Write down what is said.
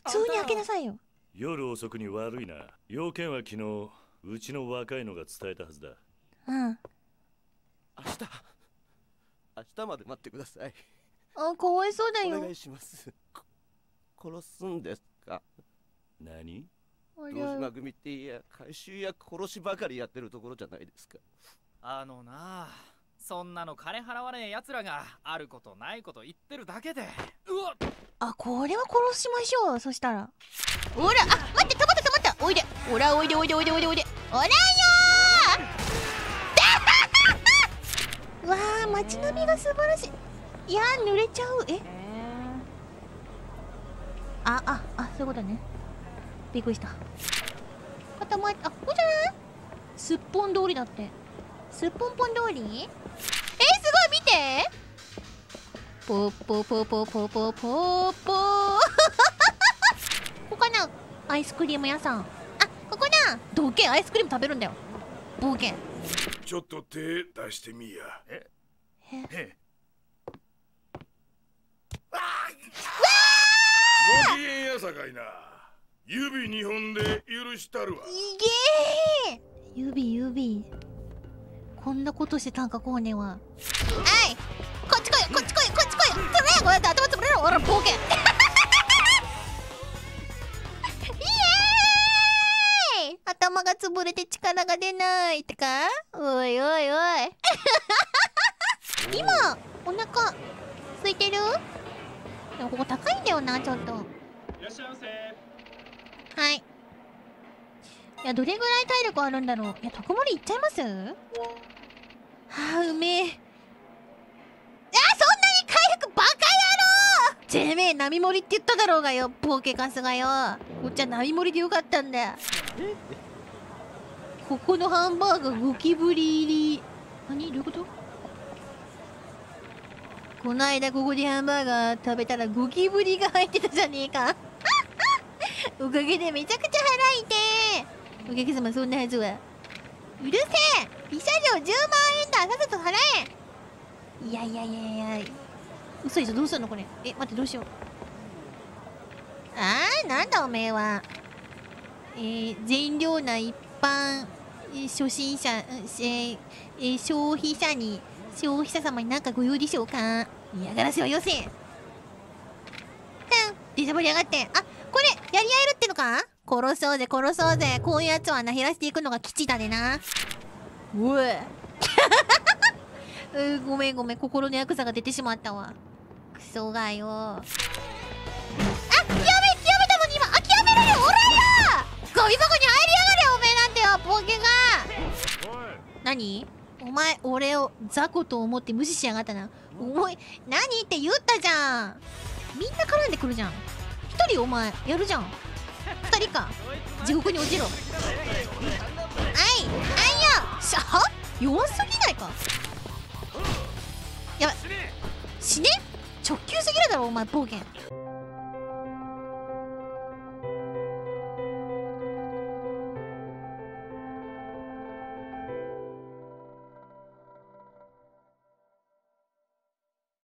普通に開けなさいよ。 夜遅くに悪いな。要件は昨日うちの若いのが伝えたはずだ。 うん。 明日まで待ってください。 あ、かわいそうだよ。 お願いします。殺すんですか？ 何？ あ堂島組っていや回収や殺しばかりやってるところじゃないですか。 なあ、そんなの金払わねえ奴らがあることないこと言ってるだけで。うわっ、 あ、これは殺しましょう。そしたらほら、あ、待って、止まったおいで、ほら、おいで、おらよーわー、街並みが素晴らしい。いやー、濡れちゃう。そういうことね。びっくりした。固まっ、あ、ここじゃない？すっぽん通りだって。すっぽんぽん通り？すごい、見て。ポーポーポーポーポーポーポーポーここかな、アイスクリーム屋さん。あ、ここだ。どけ、アイスクリーム食べるんだよ。冒険。 ちょっと手出してみや。ご機嫌やさかいな。指2本で許したるわ。 いげー。指。こんなことしてたんか、コーネは。はい、こっち来い。つれこうやって頭つぶれろ。おら、冒険。イエーイ。頭が潰れて力が出ないってか。おい今お腹空いてる？でもここ高いんだよな、ちょっと。 いらっしゃいませ。 はい。いや、どれぐらい体力あるんだろう。いや、特盛りいっちゃいます？はあ、うめえ。そんなに回復バカ野郎！てめえ、並盛りって言っただろうがよ、ポーケカスがよ。こっちは並盛りでよかったんだよ。ここのハンバーガーゴキブリ入り。何？どういうこと？この間ここでハンバーガー食べたらゴキブリが入ってたじゃねえか。おかげでめちゃくちゃ腹痛い。お客様、そんなはずは。うるせえ、慰謝料10万円だ。さっさと払え。いや嘘でしょ。どうすんのこれ。待って、どうしよう。なんだおめえは。善良な一般初心者、消費者様に何かご用でしょうか。嫌がらせはよせ。出しゃばりやがって。あ、これやり合えるってのか。殺そうぜ。こういうやつはな、減らしていくのが基地だでな。おいごめん、心のヤクザが出てしまったわ。クソがよ。あ、極めたのに今。あ、極めるよ、おらよ。ゴミ箱に入りやがれ、おめえなんてよ、ポケが。何？お前、俺を雑魚と思って無視しやがったな。おい、何って言ったじゃん。みんな絡んでくるじゃん。一人お前やるじゃん。二人か。地獄に落ちろ。弱すぎないか。やばい、死ね。直球すぎるだろお前、冒険。